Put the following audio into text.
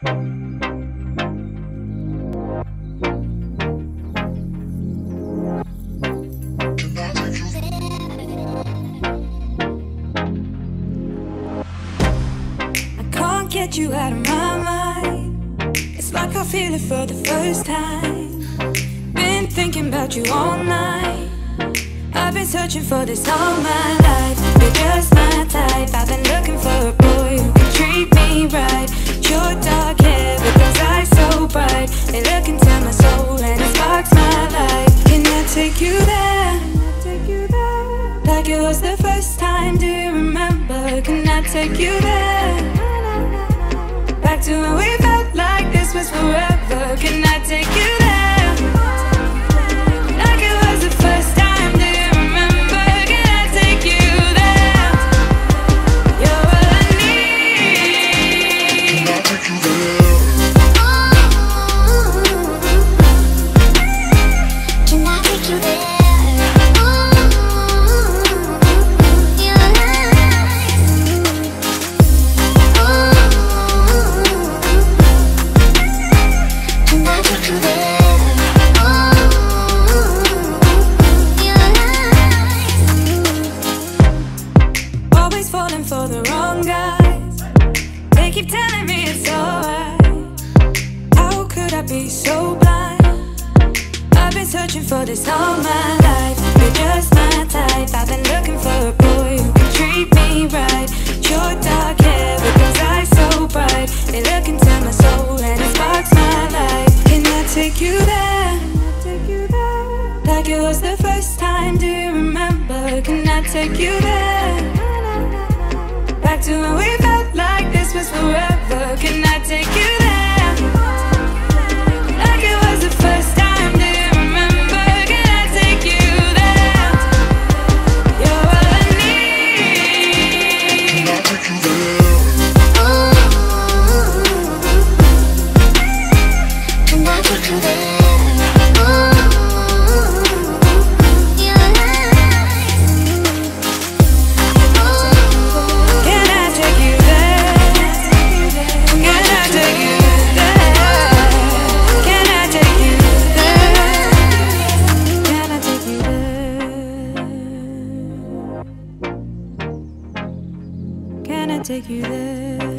Get you out of my mind. It's like I feel it for the first time. Been thinking about you all night. I've been searching for this all my life. You're just my type. I've been looking for a boy who can treat me right. Your dark hair with those eyes so bright. They look into my soul and it sparks my life. Can I take you there? Like it was the first time, do you remember? Can I take you there? Back to when we felt like this was forever. Can I take you there? Like it was the first time, do you remember? Can I take you there? You're all I need. Can I take you there? Can I take you there? Falling for the wrong guys. They keep telling me it's alright. How could I be so blind? I've been searching for this all my life. You're just my type. I've been looking for a boy who can treat me right. Your dark hair with those eyes so bright. They look into my soul and it sparks my life. Can I take you there? Like it was the first time, do you remember? Can I take you there? Back to when we felt like this was forever. Can I take you there? Like it was the first time, do you remember? Can I take you there? You're all I need. Can I take you there? Can I take you there? Can I take you there?